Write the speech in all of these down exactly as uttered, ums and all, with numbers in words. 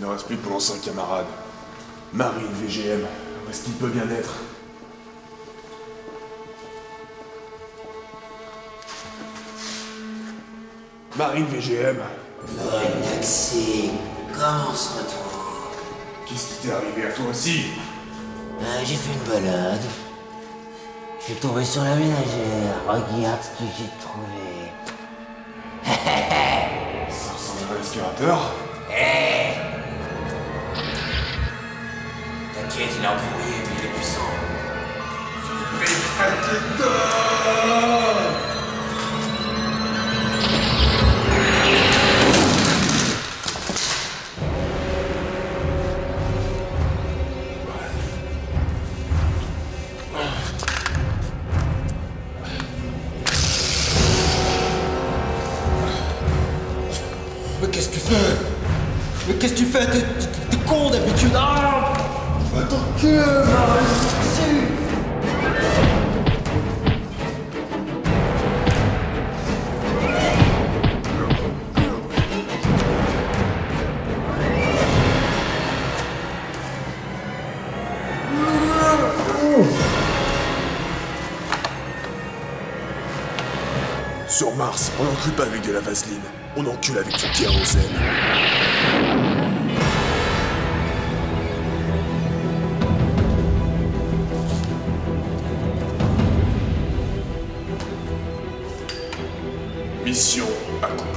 Il ne reste plus que mon ancien camarade. Marine V G M. Où est-ce qu'il peut bien être? Marine V G M. Marine Taxi, comment on se retrouve? Qu'est-ce qui t'est arrivé à toi aussi? Ben, j'ai fait une balade. Je suis tombé sur la ménagère. Regarde ce que j'ai trouvé. Ça ressemble à un aspirateur. Hé T'inquiète, il est embrouillé, mais il est puissant. Mais qu'est-ce que tu fais? Mais qu'est-ce que tu fais? T'es, t'es con d'habitude. Ah, attends que Marine. Sur Mars, on n'encule pas avec de la vaseline. On encule avec du kérosène. Mission accomplie.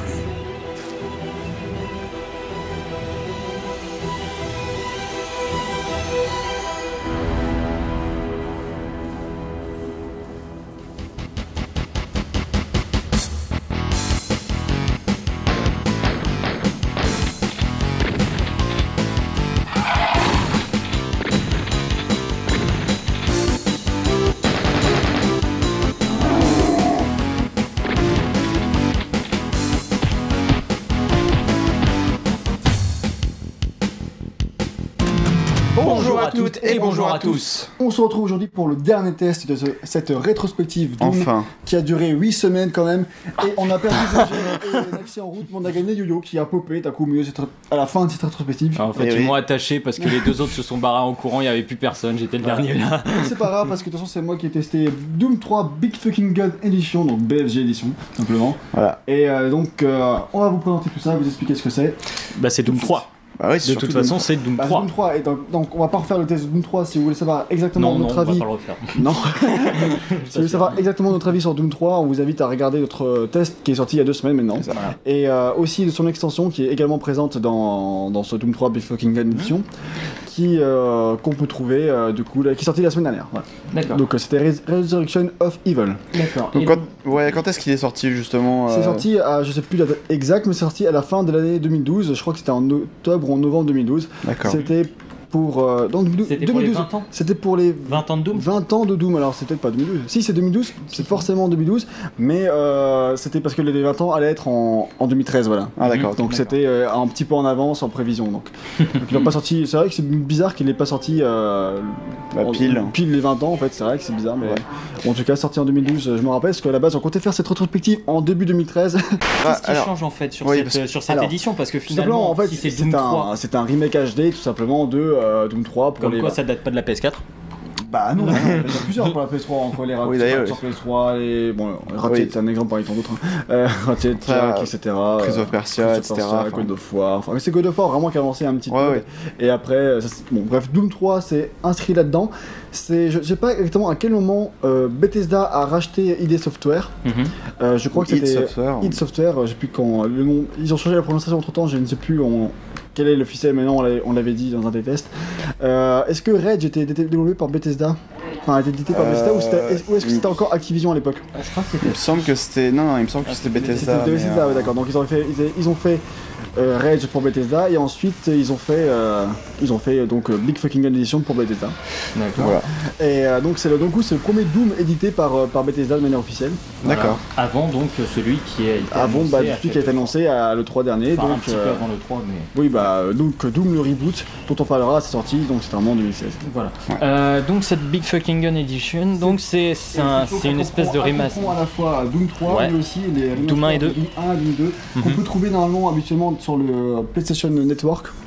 Bonjour à toutes et bonjour à tous. On se retrouve aujourd'hui pour le dernier test de ce- cette rétrospective Doom Enfin. qui a duré huit semaines quand même. Et on a perdu Roger et Naxi en route, mais on a gagné Yo-Yo qui a popé d'un coup mieux à la fin de cette rétrospective. En fait, Eh ils oui. m'ont attaché parce que les deux autres se sont barrés en courant, il n'y avait plus personne, j'étais le dernier là. Et c'est pas grave parce que de toute façon c'est moi qui ai testé Doom trois Big Fucking Gun Edition, donc B F G Edition simplement. Voilà. Et euh, donc euh, on va vous présenter tout ça, vous expliquer ce que c'est. Bah, c'est Doom trois. Bah oui, De surtout toute Doom. façon, c'est Doom Bah, trois. Doom trois, et donc, donc on va pas refaire le test de Doom trois si vous voulez savoir exactement Non, non, notre on va avis. pas le refaire. Non. Si vous voulez savoir exactement notre avis sur Doom trois, on vous invite à regarder notre test qui est sorti il y a deux semaines maintenant. C'est ça. Et euh, aussi de son extension qui est également présente dans, dans ce Doom trois Big Fucking Gun Edition, qui euh, qu'on peut trouver euh, du coup, là, qui est sorti la semaine dernière. Voilà. D'accord. Donc euh, c'était Res- Resurrection of Evil. D'accord. Donc Et quand, ouais, quand est-ce qu'il est sorti justement C'est euh, sorti à, je sais plus la date exacte, mais c'est sorti à la fin de l'année deux mille douze. Je crois que c'était en octobre ou en novembre deux mille douze. D'accord. C'était pour euh, donc, C'était pour les deux mille douze. vingt ans C'était pour les vingt ans de Doom. vingt ans de Doom, alors c'est peut-être pas deux mille douze. Si, c'est deux mille douze, c'est forcément deux mille douze, mais euh, c'était parce que les vingt ans allaient être en, en deux mille treize, voilà. Ah d'accord. Donc c'était euh, un petit peu en avance, en prévision. Donc, donc il n'a pas sorti. C'est vrai que c'est bizarre qu'il n'ait pas sorti euh, Bah, en- pile. pile les vingt ans en fait. C'est vrai que c'est bizarre, mais bon, en tout cas sorti en deux mille douze. Je me rappelle parce qu'à la base on comptait faire cette rétrospective en début deux mille treize. Ah, Qu'est-ce qui alors, change en fait sur oui, cette, parce que- sur cette alors, édition? Parce que Tout simplement, finalement, en fait, si c'est c'est Doom un, trois, c'est un remake H D tout simplement de euh, Doom trois pour comme les. quoi ça date pas de la P S quatre. Bah non, non, il y en a plusieurs pour la P S trois, entre les Oui, d'ailleurs, Ratchet sur P S trois, les... Bon, Ratchet Oui. c'est un exemple parmi tant d'autres, hein. euh, Ratchet, Très, Jack, euh, et cetera. Prince of euh, Persia, Prince et of cetera, Persia, enfin. God of War, enfin mais c'est God of War vraiment qui a avancé un petit Ouais, peu. ouais. Et après, euh, ça, c'est- bon bref, Doom trois c'est inscrit là-dedans. C'est, je, je sais pas exactement à quel moment euh, Bethesda a racheté I D Software. Euh, je crois Ou que c'était id Software. id Software, euh, je sais plus quand le nom. Ils ont changé la prononciation entre temps, je ne sais plus on- quel est l'officiel, maintenant on l'avait- on l'avait dit dans un des tests. Euh, est-ce que Rage était dé- développé par Bethesda? Enfin, était édité par Euh, Bethesda ou, c'était- est- ou est-ce que c'était encore Activision à l'époque? Je crois que Il c'était. me semble que c'était non, non, il me semble que c'était Bethesda. C'était mais, Bethesda, euh, ouais, d'accord. Donc ils ont fait, ils, ils ont fait euh, Rage pour Bethesda et ensuite ils ont fait, euh, ils ont fait euh, donc euh, Big Fucking Gun Edition pour Bethesda. D'accord. Voilà. Et euh, donc c'est le, donc, coup, c'est le premier Doom édité par, euh, par Bethesda de manière officielle. D'accord. Avant donc celui qui a été Avant annoncé bah, à celui qui a chaque- été annoncé à l'E trois dernier. Enfin, un donc, petit peu euh, avant le trois, mais oui, bah euh, donc Doom le reboot dont on parlera, c'est sorti donc c'était vraiment en deux mille seize. voilà. Euh, donc cette Big Fucking Gun Edition, donc c'est c'est un- c'est une espèce de remaster. On comprend à la fois Doom trois Ouais. mais aussi les remasters Doom un et deux. de Doom un, Doom deux qu'on Mhm. peut trouver normalement habituellement sur le PlayStation Network.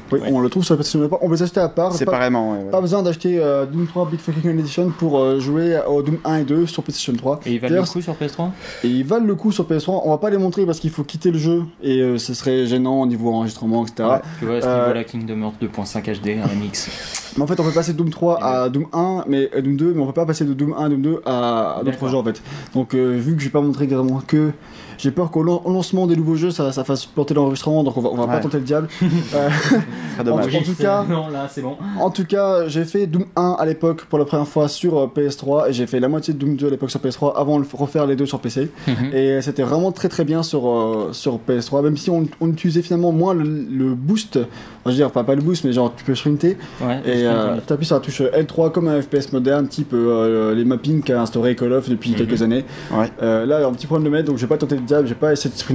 Oui, Ouais. on le trouve sur la PlayStation Network. On peut s'acheter à part. Pas, Séparément, ouais, ouais. pas besoin d'acheter euh, Doom trois Big Fucking Edition pour euh, jouer au Doom un et deux sur PlayStation trois. Et il valent le coup sur P S trois? Et ils valent le coup sur P S trois. On va pas les montrer parce qu'il faut quitter le jeu et euh, ce serait gênant au niveau enregistrement, et cetera. Ouais. Tu vois, à ce Euh, niveau-là, Kingdom Hearts deux point cinq H D, un remix. Mais en fait, on peut passer de Doom trois à Doom un, mais à Doom deux, mais on peut pas passer de Doom un à Doom deux à, à d'autres D'accord. jeux en fait. Donc, euh, vu que je vais pas montrer exactement que. J'ai peur qu'au lan- au lancement des nouveaux jeux, ça, ça fasse planter l'enregistrement, donc on va, on va pas Ouais. tenter le diable. Euh, Ce serait dommage. En tout cas- Non, là, c'est bon. En tout cas, j'ai fait Doom un à l'époque pour la première fois sur euh, P S trois et j'ai fait la moitié de Doom deux à l'époque sur P S trois avant de le- refaire les deux sur P C. Mhm. Et c'était vraiment très très bien sur, euh, sur P S trois, même si on, on utilisait finalement moins le, le boost. Enfin, je veux dire, pas, pas le boost, mais genre tu peux sprinter Ouais, et euh, t'appuies sur la touche L trois comme un F P S moderne, type euh, les mappings qu'a instauré Call of depuis Mhm. quelques années. Ouais. Euh, là, il y a un petit problème de maître, donc je vais pas tenter le diable, j'ai pas essayé de sprinter.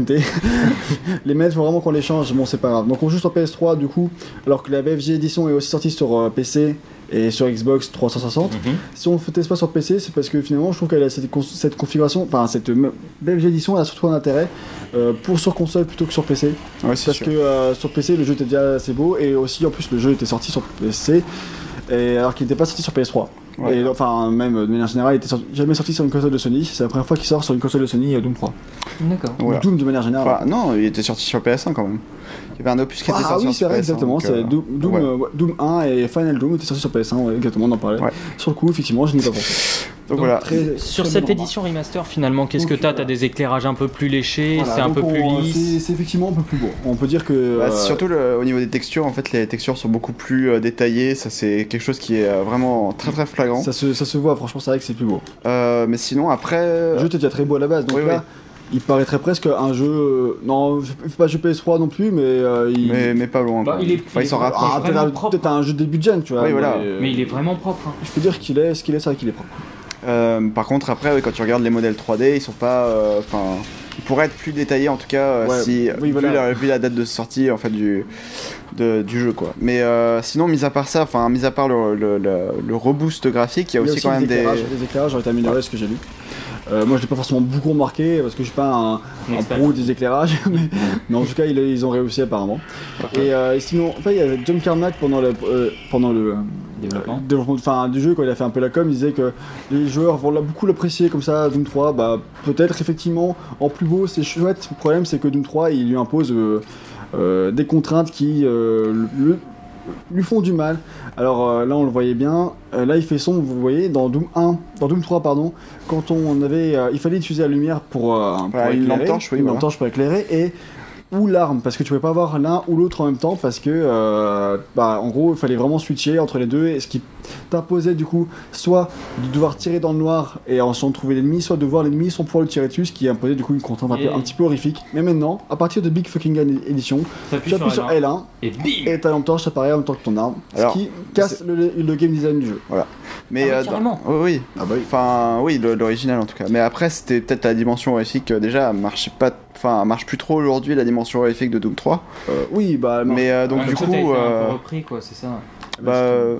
Les maîtres, faut vraiment qu'on les change, bon, c'est pas grave. Donc on joue sur P S trois du coup, alors que la B F G Edition est aussi sortie sur euh, P C et sur Xbox trois cent soixante. Mhm. Si on ne fait teste pas sur P C, c'est parce que finalement je trouve qu'elle a cette, con- cette configuration, enfin cette euh, B F G Edition elle a surtout un intérêt euh, pour sur console plutôt que sur P C. Ouais, c'est Parce sûr. que euh, sur P C le jeu était déjà assez beau et aussi en plus le jeu était sorti sur P C et, alors qu'il n'était pas sorti sur P S trois. Ouais. Et enfin même de manière générale il était sorti- jamais sorti sur une console de Sony, c'est la première fois qu'il sort sur une console de Sony, euh, Doom trois. D'accord. Voilà. Ou Doom de manière générale. Enfin, non, il était sorti sur P S un quand même. Il y avait un opus qui était Ah sorti oui, sur c'est vrai, P S un. exactement. donc, C'est euh, Doom, Doom, ouais. euh, ouais, Doom un et Final Doom étaient sortis sur P S un, ouais, exactement, on en parlait. Ouais. Sur le coup, effectivement, je n'y ai pas pensé. Donc voilà. Très- Sur très cette bonne édition remaster, finalement, qu'est-ce que Donc, t'as voilà. T'as des éclairages un peu plus léchés, Voilà, c'est un donc peu plus on- lisse. c'est- C'est effectivement un peu plus beau. On peut dire que. Bah, euh, surtout le- au niveau des textures, en fait, les textures sont beaucoup plus euh, détaillées. Ça, c'est quelque chose qui est euh, vraiment très très flagrant. ça, se, ça se voit, franchement, c'est vrai que c'est plus beau. Euh, mais sinon, après. Le jeu était déjà très beau à la base, donc oui, là, il paraîtrait presque un jeu. euh, Non, il fait pas jeu P S trois non plus, mais. euh, il... Mais, mais pas loin. Bah, quand il même. est- Enfin, il il s'en est- rapproche. Ah, vraiment peut-être propre. peut-être un jeu début de gen, tu vois. Oui, voilà. mais, Mais il est vraiment propre. Hein. Je peux dire qu'il est ce qu'il est, c'est vrai qu'il est propre. Euh, par contre, après, ouais, quand tu regardes les modèles trois D, ils sont pas. Enfin, ils pourraient être plus détaillés en tout cas euh, Ouais, si oui, vu, voilà. la, vu la date de sortie en fait du de- du jeu quoi. Mais euh, sinon, mis à part ça, enfin, mis à part le, le, le, le reboost graphique, il y a aussi, quand même les des. éclairages. Les éclairages ont été améliorés, ce que j'ai lu. Euh, moi, je l'ai pas forcément beaucoup remarqué parce que je suis pas un, un Expert. pro des éclairages, mais, mais en tout cas, ils, ils ont réussi apparemment. Et euh, sinon, en fait, il y avait John Carmack pendant le euh, pendant le euh, Développement. développement enfin, du jeu, quand il a fait un peu la com, il disait que les joueurs vont là beaucoup l'apprécier comme ça. Doom trois, bah peut-être effectivement en plus beau, c'est chouette. Le problème, c'est que Doom trois, il lui impose euh, euh, des contraintes qui euh, le lui font du mal. Alors euh, là on le voyait bien, euh, là il fait sombre, vous voyez, dans Doom un, dans Doom trois pardon, quand on avait, euh, il fallait utiliser la lumière pour, euh, pour Voilà, une éclairer, lampe torche, oui, une voilà. lampe torche pour éclairer, et ou l'arme, parce que tu pouvais pas avoir l'un ou l'autre en même temps, parce que euh, bah, en gros il fallait vraiment switcher entre les deux, et ce qui t'imposait du coup soit de devoir tirer dans le noir et en sans trouver l'ennemi, soit de voir l'ennemi sans pouvoir le tirer dessus, ce qui imposait du coup une contrainte un, peu- Et- un petit peu horrifique. Mais maintenant, à partir de Big Fucking Gun Edition, T'appuies tu appuies sur sur L un, L un, et bim. et ta lampe torche apparaît en même temps que ton arme, Alors, ce qui casse le, le game design du jeu. Mais Ah ouais, euh, dans- carrément. oui, oui. Ah bah oui. Enfin, oui, le- l'original en tout cas. Mais après, c'était peut-être la dimension horrifique. euh, déjà, elle marchait pas. Enfin, elle marche plus trop aujourd'hui la dimension horrifique de Doom trois. Euh, oui, bah non. Mais euh, donc Ouais, du ça, coup, t'as été un euh, peu repris, quoi, c'est ça. bah, euh,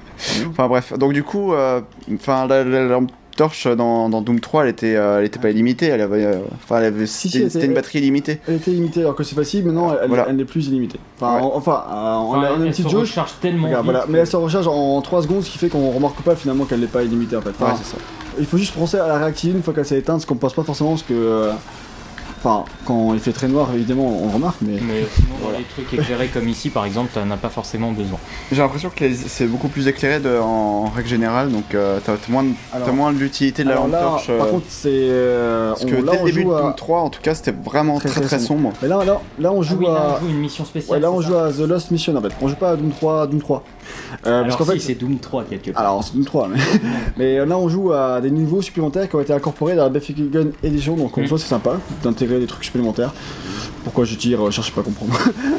enfin bref. Donc du coup, euh, enfin la, la lampe torche dans, dans Doom trois, elle était, euh, elle était pas illimitée. Elle avait, euh, enfin, elle avait, Si, si, c'était elle était- c'était une batterie illimitée. Elle était limitée alors que c'est facile, maintenant elle, Voilà. elle n'est plus illimitée. Enfin, Ouais. en- enfin, euh, on, Enfin, a, on a une elle petite se jauge. recharge tellement Regarde, vite voilà. que- Mais elle se recharge en trois secondes, ce qui fait qu'on remarque pas finalement qu'elle n'est pas illimitée en fait. Enfin, Ouais, c'est ça. il faut juste penser à la réactivité une fois qu'elle s'est éteinte, ce qu'on pense pas forcément, parce que. euh, Enfin, quand il fait très noir, évidemment, on remarque, mais. Mais sinon, dans les trucs éclairés comme ici, par exemple, t'en as pas forcément besoin. J'ai l'impression que les- c'est beaucoup plus éclairé de- en, en règle générale, donc euh, t'as t'as moins, de- Alors- t'as moins de l'utilité de la Alors lampe là, torche. par euh, contre, c'est. euh, parce on- que là, dès on le début joue de à- Doom trois, en tout cas, c'était vraiment Très, très très, très sombre. Mais là, là, là, on Ah joue oui, là, à. on joue une mission spéciale. Ouais, là, on c'est joue ça à The Lost Mission en fait. On joue pas à Doom trois, Doom trois. Euh, Alors parce qu'en si, fait, c'est Doom trois quelque part. alors c'est Doom trois, mais, mais là on joue à des niveaux supplémentaires qui ont été incorporés dans la Big Fucking Gun Edition, donc en Mm. soi c'est sympa d'intégrer des trucs supplémentaires. Pourquoi je tire, euh, cherchez pas à comprendre.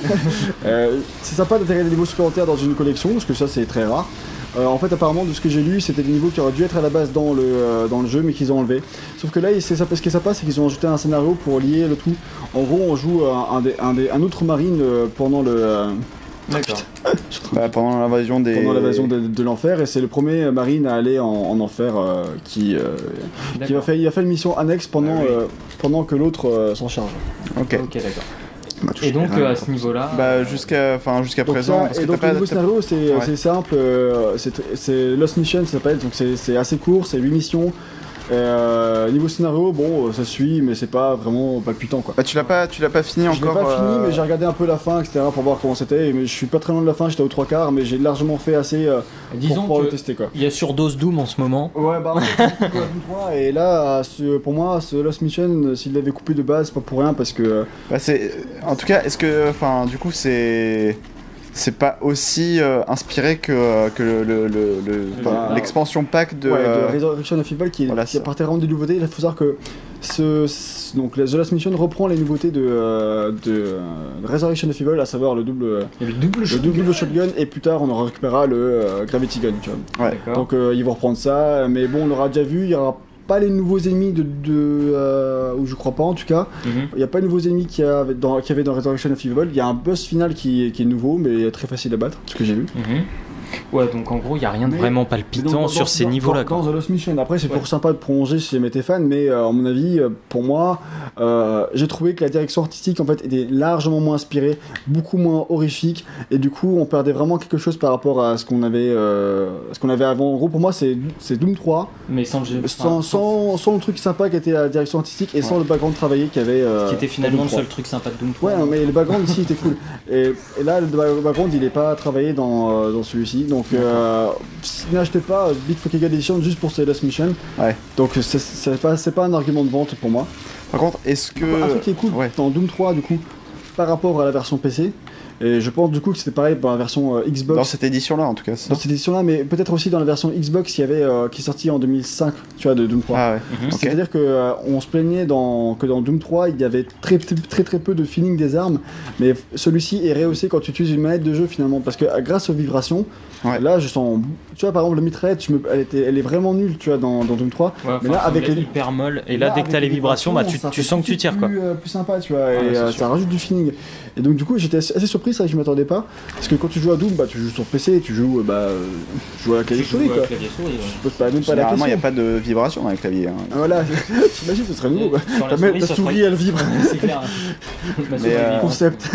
Euh, c'est sympa d'intégrer des niveaux supplémentaires dans une collection, parce que ça c'est très rare. Euh, en fait apparemment de ce que j'ai lu, c'était des niveaux qui auraient dû être à la base dans le, euh, dans le jeu mais qu'ils ont enlevé. Sauf que là c'est ça- ce qui est sympa, c'est qu'ils ont ajouté un scénario pour lier le tout. En gros on joue un, un, des- un, des- un autre marine euh, pendant le... euh, D'accord. Bah, pendant l'invasion des. pendant l'invasion de, de l'enfer, et c'est le premier marine à aller en, en enfer euh, qui, euh, qui va faire, il a fait une mission annexe pendant, Ah oui. euh, pendant que l'autre euh, s'en charge. Ok. Ok, d'accord. Bah, tu Et donc sais, euh, à rien. ce niveau-là, Bah jusqu'à enfin jusqu'à Donc présent ça, parce et que donc t'as le pas nouveau t'as- scénario c'est Ouais. c'est simple, euh, c'est c'est Lost Mission ça s'appelle, donc c'est c'est assez court, c'est huit missions. Euh, niveau scénario, bon, ça suit, mais c'est pas vraiment palpitant quoi. Bah tu l'as pas tu l'as pas fini Je l'ai encore. pas fini, euh, mais j'ai regardé un peu la fin, et cetera pour voir comment c'était. Mais je suis pas très loin de la fin, j'étais aux trois quarts, mais j'ai largement fait assez euh, pour disons pouvoir le que tester quoi. il y a surdose Doom en ce moment. Ouais, bah en fait, j'ai coupé Doom trois, et là, ce- pour moi, ce Lost Mission, s'il l'avait coupé de base, c'est pas pour rien parce que. euh, Bah c'est en tout cas est-ce que enfin du coup c'est c'est pas aussi euh, inspiré que, que le, le, le- le- enfin, Ah, l'expansion pack de ouais, euh, de Resurrection of Evil qui, voilà, qui ça. apportait vraiment des nouveautés. Il faut savoir que ce, ce- donc, The Last Mission reprend les nouveautés de, euh, de, euh, Resurrection of Evil, à savoir le double, euh, Il y a le double le shot. double, double shotgun, et plus tard on en récupérera le euh, Gravity Gun. Tu vois. ouais. D'accord. Donc euh, ils vont reprendre ça, mais bon, on l'aura déjà vu, il y aura pas les nouveaux ennemis de. de euh, ou je crois pas en tout cas. Mhm. Il n'y a pas les nouveaux ennemis qu'il y avait dans, qu'il y avait dans Resurrection of Evil. Il y a un boss final qui, qui est nouveau, mais très facile à battre, ce que j'ai vu. Mhm. Ouais, donc en gros, il y a rien de Mais- vraiment Mais palpitant dans- dans- sur ces dans- niveaux-là. Dans, quoi. dans The Lost Mission. Après, c'est Ouais. toujours sympa de prolonger si jamais t'es fan, mais euh, à mon avis, euh, pour moi, euh, j'ai trouvé que la direction artistique en fait était largement moins inspirée, beaucoup moins horrifique, et du coup, on perdait vraiment quelque chose par rapport à ce qu'on avait, euh, ce qu'on avait avant. En gros, pour moi, c'est c'est Doom trois, Mais sans le jeu. sans, enfin, sans, sans le truc sympa qui était la direction artistique et sans le background travaillé qu'il y avait. euh, Qui était dans finalement Doom le trois. seul truc sympa de Doom trois. Ouais, non, mais le background ici était cool. Et, et là, le ba- background, il est pas travaillé dans, euh, dans celui-ci. Donc, euh, n'achetez pas euh, Big Fucking Edition juste pour ces Lost Mission. Ouais. Donc, c'est- c'est pas, c'est pas un argument de vente pour moi. Par contre est-ce que Un truc qui est cool ouais. dans Doom trois, du coup, par rapport à la version P C, et je pense du coup que c'était pareil pour la version euh, Xbox. dans cette édition là en tout cas c'est Dans ça cette édition-là, mais peut-être aussi dans la version Xbox qui, avait, euh, qui est sortie en deux mille cinq, tu vois, de Doom trois. ah ouais Mhm. ok. C'est-à-dire que euh, on se plaignait dans, que dans Doom trois, il y avait très très très, très peu de feeling des armes, mais f- celui-ci est rehaussé quand tu utilises une manette de jeu finalement, parce que euh, grâce aux vibrations, Ouais. là je sens, tu vois par exemple le mitraillette, je me- elle, était, elle est vraiment nulle, tu vois, dans, dans Doom trois. Ouais, Mais enfin, là, avec elle est les- hyper molle. Et là, dès que avec t'as les vibrations, bah, tu, ça tu fait sens que tout tu de suite tires quoi. Plus, euh, plus sympa, tu vois, Ouais, et c'est euh, sûr. ça rajoute du feeling. Et donc du coup j'étais assez assez surpris, ça, je m'attendais pas, parce que quand tu joues à Doom, bah tu joues sur P C, tu joues, euh, bah, euh, tu joues à la clavier Tu souris joues à quoi. clavier souris, ouais. Tu poses pas, même pas la Généralement il question. n'y a pas de vibration dans les claviers hein. Ah, Voilà, t'imagines, ce serait nouveau quoi. Sur la Ta, souris, ta ça souris ferait- elle vibre. C'est clair. Ma souris, euh, elle est- Concept.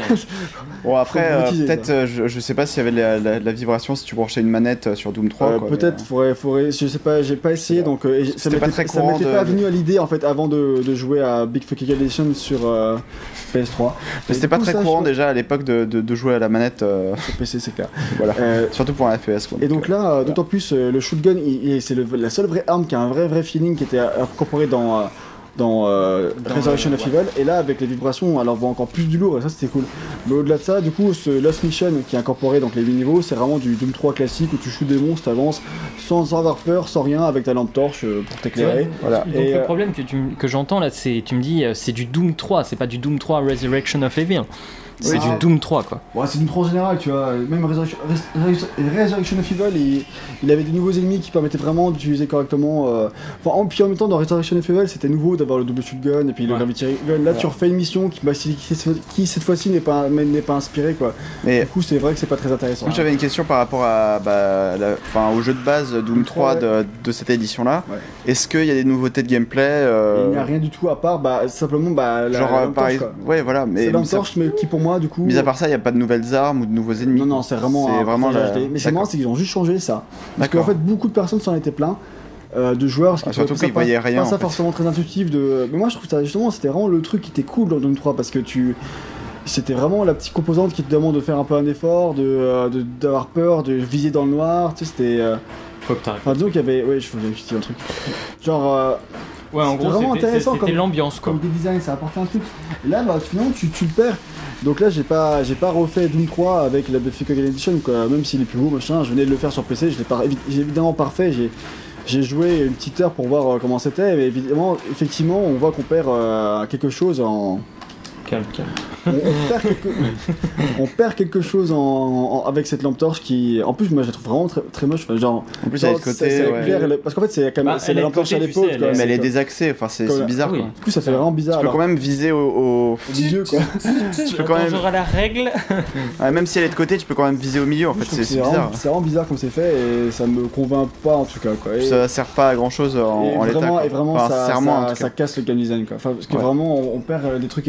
Bon après Faut euh, motiver, peut-être ça. euh, je, je sais pas s'il y avait de la, la- de la vibration si tu branchais une manette euh, sur Doom trois Euh, quoi, peut-être mais, faudrait, faudrait, je sais pas, j'ai pas essayé donc euh, et ça C'était pas m'était très ça courant m'était de- pas venu à l'idée en fait avant de, de jouer à Big Fucking Edition sur euh, P S trois. mais c'était Et pas du coup, très ça, courant je- déjà à l'époque de, de, de jouer à la manette euh, sur P C c'est clair. voilà Euh, surtout pour un F P S quoi. et donc là, euh, d'autant plus euh, le shotgun, il- il- c'est le- la seule vraie arme qui a un vrai vrai feeling qui était euh, incorporé dans euh, dans, euh, Dans Resurrection le- of Evil, et là avec les vibrations alors on voit encore plus du lourd et ça c'était cool. Mais au-delà de ça, du coup ce Lost Mission qui est incorporé donc les huit niveaux, c'est vraiment du Doom trois classique où tu shoots des monstres, t'avances sans avoir peur, sans rien, avec ta lampe torche euh, pour t'éclairer. Voilà. Donc Et, le euh, problème que, tu m- que j'entends là, c'est tu me dis euh, c'est du Doom trois, c'est pas du Doom trois Resurrection of Evil. C'est Oui. du Ah. Doom trois quoi. Ouais, c'est une trop générale, tu vois. Même Resurrection, Res- Resurrection of Evil, il, il avait des nouveaux ennemis qui permettaient vraiment d'utiliser correctement. euh, Enfin, en, puis en même temps, dans Resurrection of Evil, c'était nouveau d'avoir le double shotgun et puis le Ouais. Gravity Gun. Là, tu Ouais. refais une mission qui, bah, qui, qui, qui, cette fois-ci n'est pas, mais n'est pas inspirée, quoi. Mais Du coup, c'est vrai que c'est pas très intéressant. moi j'avais une question par rapport à, bah, la- enfin, au jeu de base Doom trois de, de cette édition là. Ouais. Est-ce qu'il y a des nouveautés de gameplay Et euh, il n'y a rien du tout à part, bah, simplement, bah, la, genre la euh, lampe par torche, exemple quoi. ouais voilà mais C'est la lampe mis à- torche, mais qui pour moi, du coup. mis à part ça il n'y a pas de nouvelles armes ou de nouveaux ennemis Non, non, c'est vraiment, c'est un vraiment personnage la- H D. Mais c'est D'accord. marrant, c'est qu'ils ont juste changé ça. Parce qu'en D'accord. fait, beaucoup de personnes s'en étaient pleins. euh, de joueurs, parce Ah, qu'ils surtout trouvaient qu'ils pas- voyaient rien, pas ça en fait. forcément très intuitif de. Mais moi, je trouve ça justement, c'était vraiment le truc qui était cool dans Doom trois parce que tu. C'était vraiment la petite composante qui te demande de faire un peu un effort, de euh, de- d'avoir peur, de viser dans le noir. Tu sais, c'était. euh, Faut que t'arrêtes. Enfin, disons qu'il y avait. Ouais, je faisais juste un truc. Genre. euh, Ouais, en c'était gros, vraiment c'était- intéressant c'était comme- l'ambiance quoi. Comme des designs, ça apportait un truc. Et là, bah, finalement, tu, tu le perds. Donc là, j'ai pas, j'ai pas refait Doom trois avec la Fucking Edition, quoi. Même s'il est plus beau, machin. Je venais de le faire sur P C, je l'ai pas, évi- j'ai évidemment pas refait. J'ai, j'ai joué une petite heure pour voir euh, comment c'était. Mais évidemment, effectivement, on voit qu'on perd euh, quelque chose en. Calme, calme. On, on perd quelque... on perd quelque chose en, en- avec cette lampe torche qui. En plus, moi, je la trouve vraiment très, très moche. Enfin, genre. en plus genre, elle est de ça- côté ça ouais. éclaire, elle- parce qu'en fait, c'est, quand même- Bah, c'est elle la est lampe torche à de côté, tu l'épaule. sais, quoi. elle est- mais elle est C'est- désaxée enfin c'est Comme- c'est bizarre Ah oui. quoi. Du coup, ça fait vraiment bizarre. Tu peux alors. quand même viser au, au- Au milieu, quoi. tu peux quand même à la règle. ouais, même si elle est de côté tu peux quand même viser au milieu en Je fait trouve c'est que c'est vraiment, bizarre c'est vraiment bizarre comme c'est fait et ça me convainc pas en tout cas quoi. Et, ça sert pas à grand chose en, et en l'état vraiment, quoi. et vraiment Enfin, ça, sincèrement, en ça, tout cas. ça casse le game design quoi. Enfin, parce que Ouais. vraiment on, on perd euh, des trucs qui étaient sympas.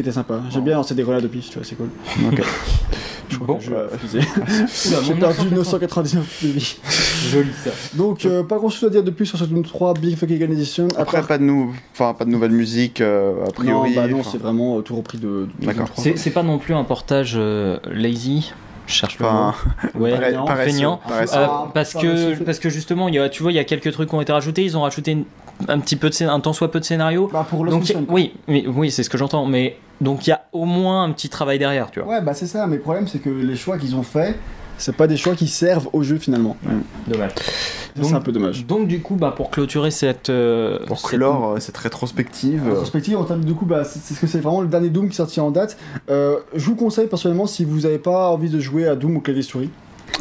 J'aime bien lancer des grenades de piste, tu vois, c'est cool. Ok. Je crois Bon. que je euh, faisais. Oula, J'ai mon perdu neuf cent neuf cent quatre-vingt-dix-neuf de vie. Joli ça. Donc, euh, pas grand chose à dire de plus sur ce Doom trois Big Fucking Gun Edition. Après, pas de, nou... enfin, pas de nouvelle musique, euh, a priori. Non, bah non, enfin, c'est vraiment euh, tout repris de, de Doom D'accord. trois. C'est c'est pas non plus un portage euh, lazy. Je cherche le Enfin, mot. Ouais, pareil- non, paresseux, feignant. paresseux. Euh, Ah, parce pas que réussi. parce que justement, il y a, tu vois, il y a quelques trucs qui ont été rajoutés. Ils ont rajouté une- un petit peu de scén- un tant soit peu de scénario. Bah, pour Lost Donc Mission. oui, oui, oui, c'est ce que j'entends. Mais donc il y a au moins un petit travail derrière, tu vois. Ouais, bah c'est ça, mais le problème c'est que les choix qu'ils ont faits, c'est pas des choix qui servent au jeu finalement. Dommage. Ça, Donc- c'est un peu dommage. Donc du coup, bah pour clôturer cette euh, Pour cette- clore euh, cette rétrospective. En euh, perspective, en termes de coup, bah, c'est c'est ce que c'est vraiment le dernier Doom qui est sorti en date. Euh, je vous conseille personnellement, si vous n'avez pas envie de jouer à Doom au clavier souris,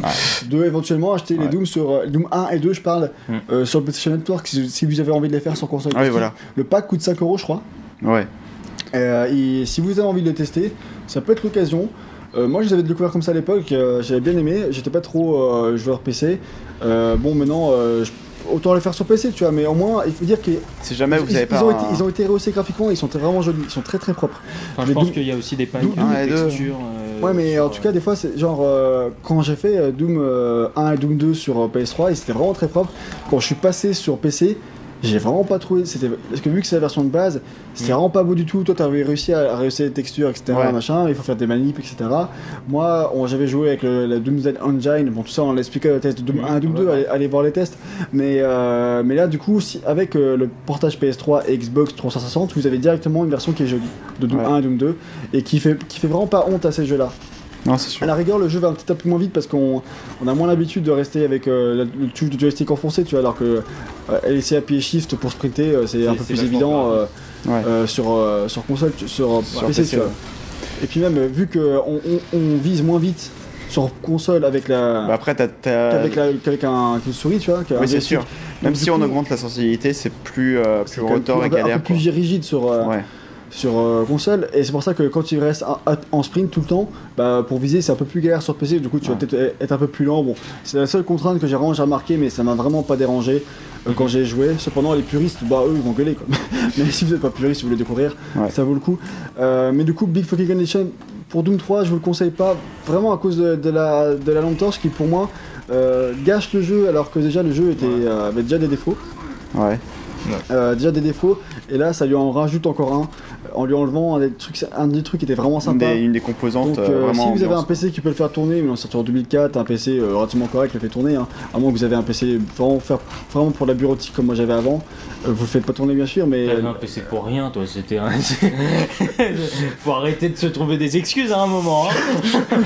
de éventuellement acheter les Ouais. Doom sur euh, Doom un et deux, je parle, Mm. euh, sur le PlayStation Network, si, si vous avez envie de les faire sur console. Ah oui, voilà. Le pack coûte cinq euros, je crois. Ouais. Euh, et si vous avez envie de les tester, ça peut être l'occasion. Euh, moi, je les avais découverts comme ça à l'époque, euh, j'avais bien aimé. J'étais pas trop euh, joueur P C. Euh, bon, maintenant, euh, je- autant les faire sur P C, tu vois, mais au moins, il faut dire qu'ils Si jamais vous ils, avez ils pas. ont un- été, ils ont été rehaussés graphiquement, ils sont vraiment jolis, ils sont très très propres. Enfin, je les pense Doom- qu'il y a aussi des packs Doom- un et de deux. textures. euh, Ouais, mais sur, en tout cas, des fois, c'est genre euh, quand j'ai fait euh, Doom euh, un et Doom deux sur euh, P S trois, et c'était vraiment très propre. Quand je suis passé sur P C, j'ai vraiment pas trouvé. C'était parce que vu que c'est la version de base, c'était Mm. vraiment pas beau du tout. Toi, t'avais réussi à, à réussir les textures, et cetera. Ouais. Machin, il faut faire des manips, et cetera. Moi, on- j'avais joué avec le, la Doom Z Engine. Bon, tout ça, on l'a expliqué le test de Doom Mm. un et Doom deux. Allez, allez voir les tests. Mais, euh, mais là, du coup, si, avec euh, le portage P S trois et Xbox trois cent soixante, vous avez directement une version qui est jolie de Doom Ouais. un et Doom deux et qui fait, qui fait vraiment pas honte à ces jeux-là. Non, c'est À sûr. la rigueur, le jeu va un petit peu moins vite parce qu'on on a moins l'habitude de rester avec euh, la- le touche de joystick enfoncé, tu vois, alors que euh, laisser appuyer Shift pour sprinter, euh, c'est un peu c'est plus vachement évident grave. euh, Ouais. euh, sur, euh, sur console, tu- sur, euh, Sur P C, P C, tu vois. ouais. Et puis même, euh, vu qu'on on, on vise moins vite sur console avec la... Bah après, t'as. t'as- qu'avec la- qu'avec un, qu'une souris, tu vois. qu'un Oui, c'est joystick. sûr. Même du si on coup, augmente la sensibilité, c'est plus, euh, c'est plus quand même rotor et un peu- un galère. peu plus rigide sur, euh, quoi. Ouais. sur euh, console, et c'est pour ça que quand il reste en, en sprint tout le temps, bah, pour viser c'est un peu plus galère sur P C, du coup tu vas Ouais. peut-être être un peu plus lent. Bon, c'est la seule contrainte que j'ai vraiment remarqué, mais ça m'a vraiment pas dérangé euh, quand j'ai joué. Cependant, les puristes, bah eux ils vont gueuler quoi. Mais si vous êtes pas puriste, si vous voulez découvrir, Ouais. ça vaut le coup. Euh, mais du coup, Big Fucking Gun Edition pour Doom trois, je vous le conseille pas vraiment à cause de, de la, de la lampe torche qui pour moi euh, gâche le jeu, alors que déjà le jeu était, euh, avait déjà des défauts. Ouais. Euh, déjà des défauts, et là ça lui en rajoute encore un en lui enlevant un des trucs, un des trucs qui était vraiment Une sympa. des, une des composantes Donc euh, euh, vraiment. si vous avez un ambiance. P C qui peut le faire tourner, mais on sorti en deux mille quatre, un P C euh, relativement correct le fait tourner, hein. À moins que vous avez un P C vraiment, faire, vraiment pour la bureautique comme moi j'avais avant, euh, vous le faites pas tourner bien sûr, mais T'avais un P C pour rien, toi, c'était un... Faut arrêter de se trouver des excuses à un moment, hein.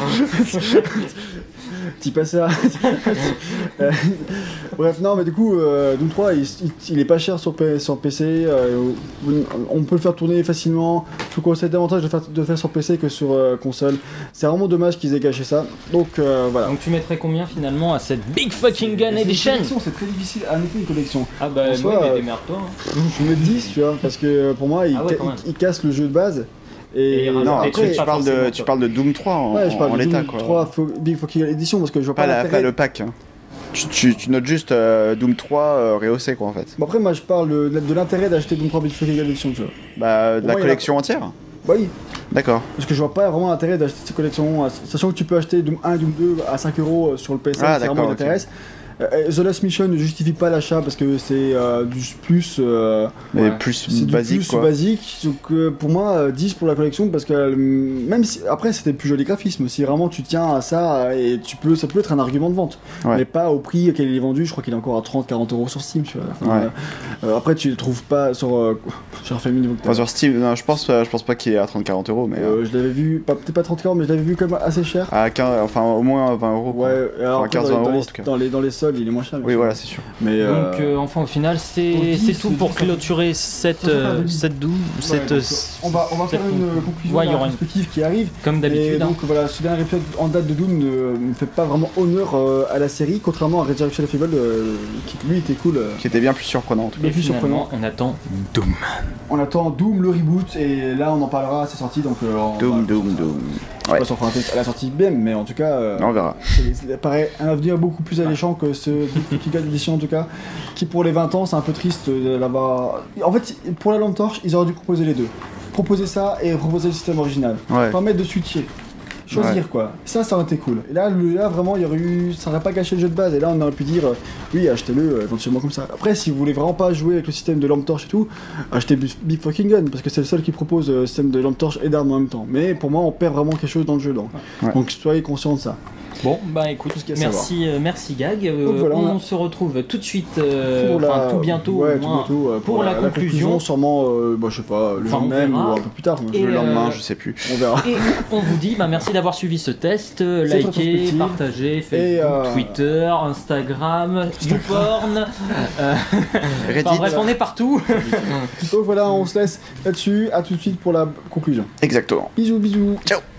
t'y passais à... Euh, Bref, non, mais du coup, euh, Doom trois, il, il- il est pas cher sur, P- sur P C, euh, on peut le faire tourner facilement. Je vous conseille davantage de faire, de faire sur P C que sur euh, console. C'est vraiment dommage qu'ils aient gâché ça. Donc euh, voilà. Donc tu mettrais combien finalement à cette Big Fucking Gun C'est une Edition? collection, c'est très difficile à noter une collection. Ah bah En soi, ouais, mais euh, démerde-toi. hein. Je mets dix, tu vois, parce que euh, pour moi, il, Ah ouais, ca- quand même. il- il casse le jeu de base. Et, Et il Non, Des après, trucs tu pas parles, de, forcément, tu quoi. parles de Doom trois en, ouais, je parle en de l'état, Doom quoi. trois Fo- Big Fucking Edition parce que je vois pas Pas, la- l'intérêt. pas le pack. hein. Tu, tu, tu notes juste euh, Doom trois euh, rehaussé, quoi, en fait. Bon, après, moi, je parle de, de l'intérêt d'acheter Doom trois Big Fucking Edition, tu vois. Bah, de Pour la moi, il y a- collection entière. Bah oui, D'accord. parce que je vois pas vraiment l'intérêt d'acheter cette collection, euh, sachant que tu peux acheter Doom un, Doom deux à cinq euros sur le P S N, Ah, si vraiment d'accord, il t'intéresse. Euh, The Last Mission ne justifie pas l'achat parce que c'est euh, du plus. euh, Mais Ouais. plus C'est du basique, plus quoi. basique, donc euh, pour moi euh, dix pour la collection parce que euh, même si après c'était le plus joli graphisme, si vraiment tu tiens à ça euh, et tu peux, ça peut être un argument de vente, Ouais. mais pas au prix auquel il est vendu. Je crois qu'il est encore à trente quarante euros sur Steam, tu vois. Enfin, Ouais. euh, euh, après tu le trouves pas sur. Euh, j'ai refait le niveau que Enfin, sur Steam, non, je pense, euh, je pense pas qu'il est à trente à quarante euros, mais. euh, euh, je l'avais vu, pas- peut-être pas trente quarante, mais je l'avais vu quand même assez cher. à quinze, enfin, au moins vingt euros. quoi. Ouais, et alors Enfin, après, quinze dans, les- euros, dans en les, tout cas. dans, les, dans les soldes, il est moins cher. bien Oui, sûr. voilà, c'est sûr. Mais Donc euh, euh, enfin au final pour c'est dix, c'est tout c'est pour dix, clôturer cette, ça fait euh, un demi. cette Doom, ouais, cette, donc, euh, on va, on va cette faire une con- conclusion Ouais, il y de la aura une- perspective qui arrive. comme Et d'habitude. hein. donc voilà, ce dernier épisode en date de Doom ne, ne fait pas vraiment honneur euh, à la série, contrairement à Resurrection of Evil, euh, qui lui était cool. euh. Qui était bien plus surprenant, en tout cas. bien Et plus finalement, surprenant. on attend Doom. On attend Doom le reboot, et là on en parlera à sa sortie, donc euh, on Doom, va- Doom, Doom. Je sais Ouais. pas si on fera un test à la sortie B M, mais en tout cas, euh, On verra. c'est- c'est- paraît un avenir beaucoup plus alléchant que ce Big Fucking Edition en tout cas, qui pour les vingt ans c'est un peu triste de l'avoir. En fait, pour la lampe torche, ils auraient dû proposer les deux. proposer ça et proposer le système original. Ouais. Permettre de switcher. Choisir Ouais. quoi. Ça, ça aurait été cool. Et là, le, là vraiment, il y aurait eu. Ça aurait pas gâché le jeu de base. Et là, on aurait pu dire, euh, oui, achetez-le euh, éventuellement comme ça. Après, si vous voulez vraiment pas jouer avec le système de lampe torche et tout, achetez Big Big Fucking Gun parce que c'est le seul qui propose euh, le système de lampe torche et d'armes en même temps. Mais pour moi, on perd vraiment quelque chose dans le jeu. Donc, Ouais. donc soyez conscient de ça. Bon, bah écoute, ce qu'il y a à merci, euh, merci Gag. Euh, Donc voilà, on on a- se retrouve tout de suite, euh, Pour la- enfin tout bientôt, ouais, au tout moins, bientôt, euh, pour, la, conclusion. sûrement, euh, bah, je sais pas, le Enfin, jour on même verra. ou un peu plus tard. Et, Le lendemain, euh, je sais plus. On verra. Et on vous dit bah, merci d'avoir suivi ce test. euh, C'est votre Likez, perspective. partagez, Facebook, Et, euh, Twitter, Instagram, YouPorn. euh, Reddit. enfin, bref, on est partout. Donc voilà, on se laisse là-dessus. À tout de suite pour la conclusion. Exactement. Bisous, bisous. Ciao.